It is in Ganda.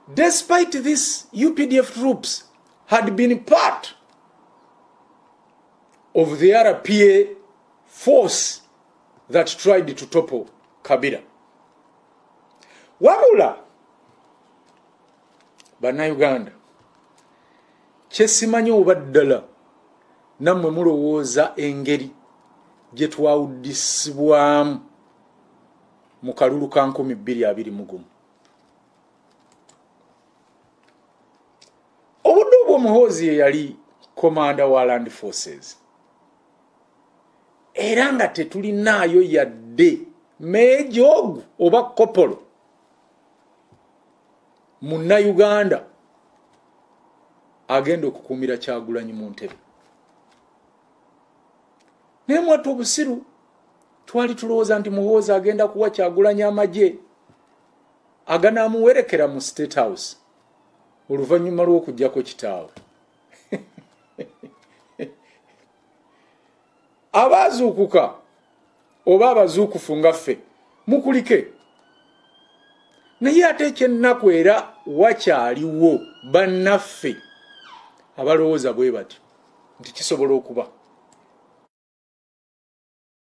Despite this, UPDF troops had been part of the RPA force that tried to topple Kabila. Wabula Bannayuganda kyesimanyi oba ddala nammwe mulowooza engeri gye twawuddisibwamu mu kalulu ka 2021. Obudde obwo Muhoozi ye yali komanda wa Land Forces. Era nga tetulinaayo yadde meejogu oba kopolo Munnayuganda agenda okukuumira Kyagulanyi mu ntebe. Naye mwattu obusiru twali tulowooza nti Muhoozi agenda kuwa Kyagulanyi amagye aganaamuwerekera mu State House oluvannyuma lw'okuggyako kitaawe. Abaazuukuka oba abazuukufu nga ffe mukulike. Naye ate ekyennaku era wakyaliwo bannaffe abalowooza bwe bati nti kisobola okuba